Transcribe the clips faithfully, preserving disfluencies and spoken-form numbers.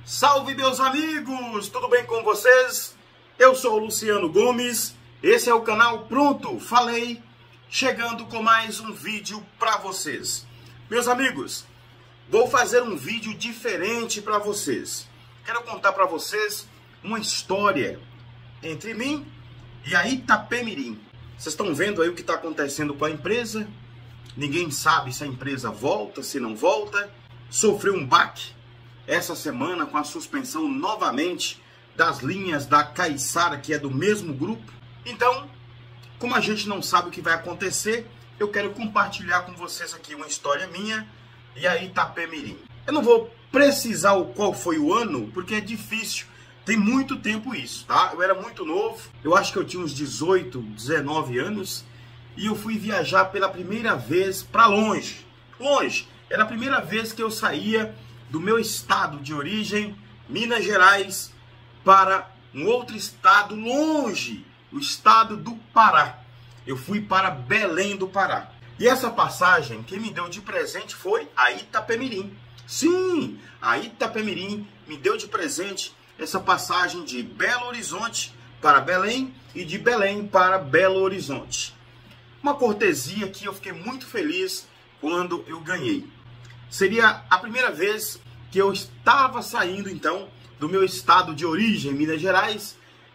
Salve, meus amigos! Tudo bem com vocês? Eu sou o Luciano Gomes, esse é o canal Pronto Falei, chegando com mais um vídeo para vocês. Meus amigos, vou fazer um vídeo diferente para vocês. Quero contar para vocês uma história entre mim e a Itapemirim. Vocês estão vendo aí o que está acontecendo com a empresa? Ninguém sabe se a empresa volta, se não volta. Sofreu um baque essa semana com a suspensão novamente das linhas da Caiçara, que é do mesmo grupo. Então, como a gente não sabe o que vai acontecer, eu quero compartilhar com vocês aqui uma história minha e a Itapemirim. Eu não vou precisar o qual foi o ano, porque é difícil. Tem muito tempo isso, tá? Eu era muito novo, eu acho que eu tinha uns dezoito, dezenove anos, e eu fui viajar pela primeira vez para longe. Longe. Era a primeira vez que eu saía do meu estado de origem, Minas Gerais, para um outro estado longe, o estado do Pará. Eu fui para Belém do Pará. E essa passagem, quem me deu de presente foi a Itapemirim. Sim, a Itapemirim me deu de presente essa passagem de Belo Horizonte para Belém e de Belém para Belo Horizonte. Uma cortesia que eu fiquei muito feliz quando eu ganhei. Seria a primeira vez que eu estava saindo, então, do meu estado de origem, Minas Gerais,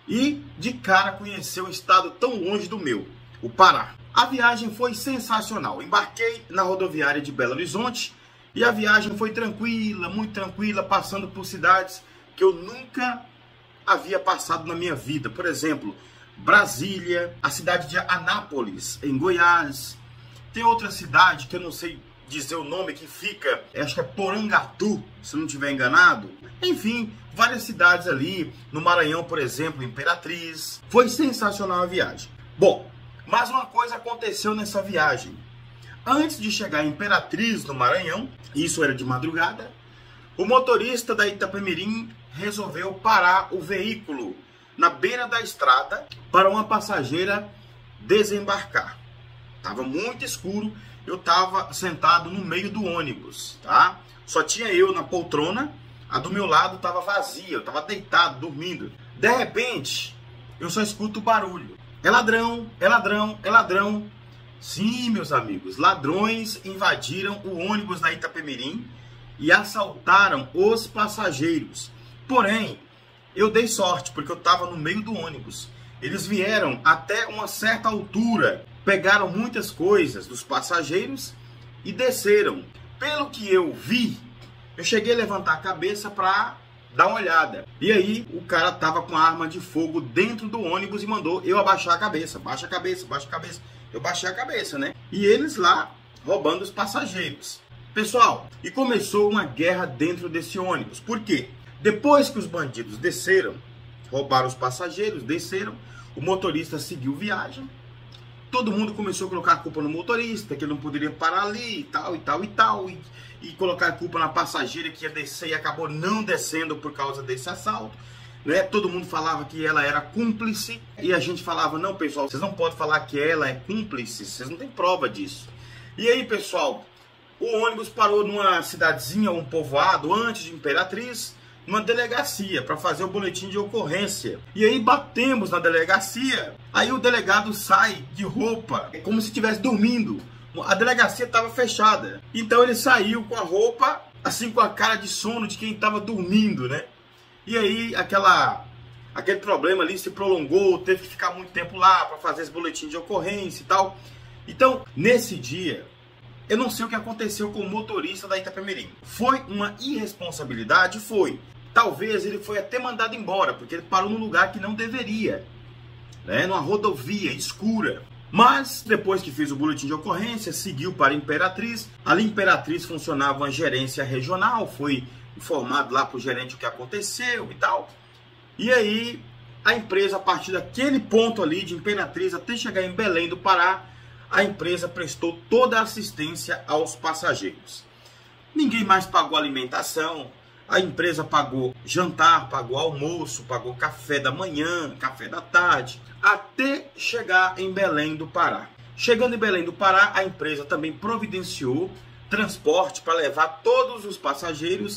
e de cara conhecer um estado tão longe do meu, o Pará. A viagem foi sensacional. Embarquei na rodoviária de Belo Horizonte e a viagem foi tranquila, muito tranquila, passando por cidades que eu nunca havia passado na minha vida. Por exemplo, Brasília, a cidade de Anápolis, em Goiás. Tem outra cidade que eu não sei dizer o nome, que fica, acho que é Porangatu, se não estiver enganado. Enfim, várias cidades ali, no Maranhão, por exemplo, Imperatriz. Foi sensacional a viagem. Bom, mas uma coisa aconteceu nessa viagem. Antes de chegar em Imperatriz, no Maranhão, isso era de madrugada, o motorista da Itapemirim resolveu parar o veículo na beira da estrada para uma passageira desembarcar. Estava muito escuro, eu estava sentado no meio do ônibus, tá? Só tinha eu na poltrona, a do meu lado estava vazia, eu estava deitado, dormindo. De repente, eu só escuto barulho. É ladrão, é ladrão, é ladrão. Sim, meus amigos, ladrões invadiram o ônibus da Itapemirim e assaltaram os passageiros. Porém, eu dei sorte, porque eu estava no meio do ônibus. Eles vieram até uma certa altura, pegaram muitas coisas dos passageiros e desceram. Pelo que eu vi, eu cheguei a levantar a cabeça para dar uma olhada. E aí, o cara estava com a arma de fogo dentro do ônibus e mandou eu abaixar a cabeça. Baixa a cabeça, baixa a cabeça. Eu baixei a cabeça, né? E eles lá, roubando os passageiros. Pessoal, e começou uma guerra dentro desse ônibus. Por quê? Depois que os bandidos desceram, roubaram os passageiros, desceram, o motorista seguiu viagem. Todo mundo começou a colocar a culpa no motorista, que ele não poderia parar ali e tal, e tal, e tal. E, e colocar a culpa na passageira que ia descer e acabou não descendo por causa desse assalto. Né? Todo mundo falava que ela era cúmplice. E a gente falava, não, pessoal, vocês não podem falar que ela é cúmplice, vocês não têm prova disso. E aí, pessoal, o ônibus parou numa cidadezinha, um povoado, antes de Imperatriz, numa delegacia para fazer o boletim de ocorrência. E aí batemos na delegacia. Aí o delegado sai de roupa, como se estivesse dormindo. A delegacia estava fechada. Então ele saiu com a roupa, assim, com a cara de sono de quem estava dormindo, né? E aí aquela, aquele problema ali se prolongou, teve que ficar muito tempo lá para fazer esse boletim de ocorrência e tal. Então, nesse dia, eu não sei o que aconteceu com o motorista da Itapemirim. Foi uma irresponsabilidade? Foi. Talvez ele foi até mandado embora, porque ele parou num lugar que não deveria, né? Numa rodovia escura. Mas, depois que fez o boletim de ocorrência, seguiu para Imperatriz. Ali em Imperatriz funcionava uma gerência regional, foi informado lá para o gerente o que aconteceu e tal. E aí, a empresa, a partir daquele ponto ali de Imperatriz até chegar em Belém do Pará, a empresa prestou toda a assistência aos passageiros. Ninguém mais pagou alimentação. A empresa pagou jantar, pagou almoço, pagou café da manhã, café da tarde, até chegar em Belém do Pará. Chegando em Belém do Pará, a empresa também providenciou transporte para levar todos os passageiros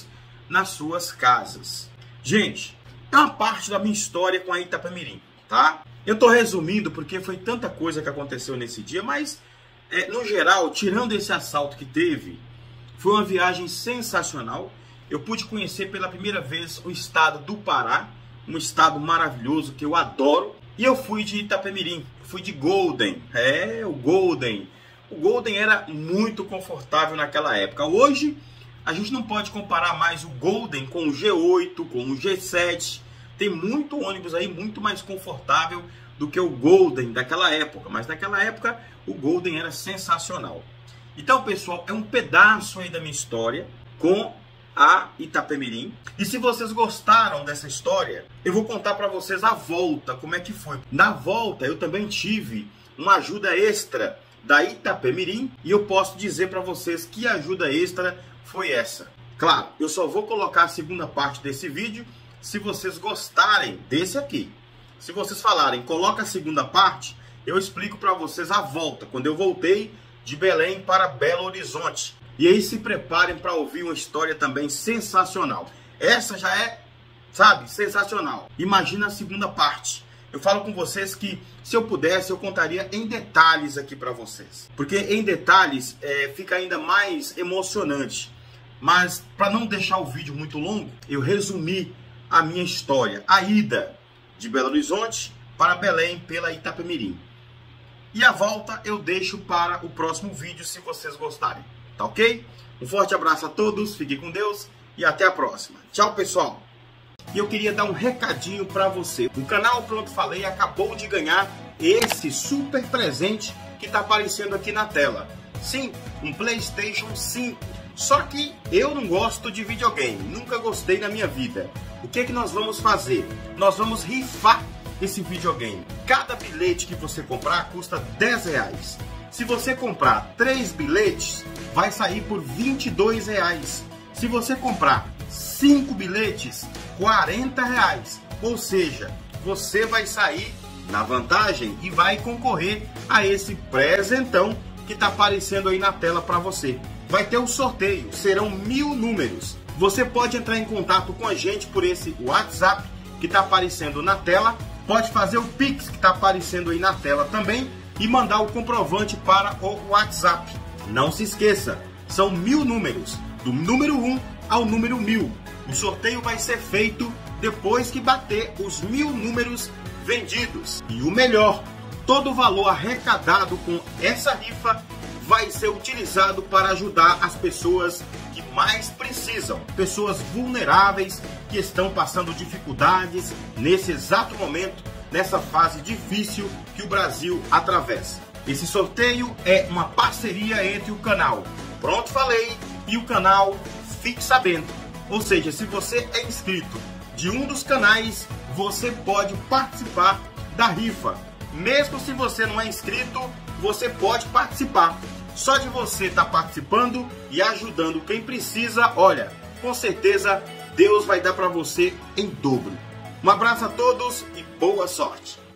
nas suas casas. Gente, é uma parte da minha história com a Itapemirim, tá? Eu estou resumindo porque foi tanta coisa que aconteceu nesse dia, mas é, no geral, tirando esse assalto que teve, foi uma viagem sensacional. Eu pude conhecer pela primeira vez o estado do Pará, um estado maravilhoso que eu adoro. E eu fui de Itapemirim, fui de Golden, é, o Golden. O Golden era muito confortável naquela época. Hoje, a gente não pode comparar mais o Golden com o G oito, com o G sete. Tem muito ônibus aí muito mais confortável do que o Golden daquela época. Mas naquela época, o Golden era sensacional. Então, pessoal, é um pedaço aí da minha história com a Itapemirim. E se vocês gostaram dessa história, eu vou contar para vocês a volta, como é que foi. Na volta, eu também tive uma ajuda extra da Itapemirim e eu posso dizer para vocês que ajuda extra foi essa. Claro, eu só vou colocar a segunda parte desse vídeo se vocês gostarem desse aqui. Se vocês falarem, coloca a segunda parte, eu explico para vocês a volta, quando eu voltei de Belém para Belo Horizonte. E aí se preparem para ouvir uma história também sensacional. Essa já é, sabe, sensacional. Imagina a segunda parte. Eu falo com vocês que se eu pudesse, eu contaria em detalhes aqui para vocês. Porque em detalhes é, fica ainda mais emocionante. Mas para não deixar o vídeo muito longo, eu resumi a minha história. A ida de Belo Horizonte para Belém pela Itapemirim. E a volta eu deixo para o próximo vídeo, se vocês gostarem. Tá ok? Um forte abraço a todos, fiquem com Deus e até a próxima. Tchau, pessoal! E eu queria dar um recadinho para você. O canal Pronto Falei acabou de ganhar esse super presente que está aparecendo aqui na tela. Sim, um PlayStation cinco. Só que eu não gosto de videogame, nunca gostei na minha vida. O que é que nós vamos fazer? Nós vamos rifar esse videogame. Cada bilhete que você comprar custa dez reais. Se você comprar três bilhetes, vai sair por vinte e dois reais. Se você comprar cinco bilhetes, quarenta reais. Ou seja, você vai sair na vantagem e vai concorrer a esse presentão que está aparecendo aí na tela para você. Vai ter um sorteio, serão mil números. Você pode entrar em contato com a gente por esse WhatsApp que está aparecendo na tela. Pode fazer o Pix que está aparecendo aí na tela também e mandar o comprovante para o WhatsApp. Não se esqueça, são mil números, do número um ao número mil. O sorteio vai ser feito depois que bater os mil números vendidos. E o melhor, todo o valor arrecadado com essa rifa vai ser utilizado para ajudar as pessoas que mais precisam. Pessoas vulneráveis que estão passando dificuldades nesse exato momento, nessa fase difícil que o Brasil atravessa. Esse sorteio é uma parceria entre o canal Pronto Falei e o canal Fique Sabendo. Ou seja, se você é inscrito de um dos canais, você pode participar da rifa. Mesmo se você não é inscrito, você pode participar. Só de você estar participando e ajudando quem precisa, olha, com certeza Deus vai dar para você em dobro. Um abraço a todos e boa sorte!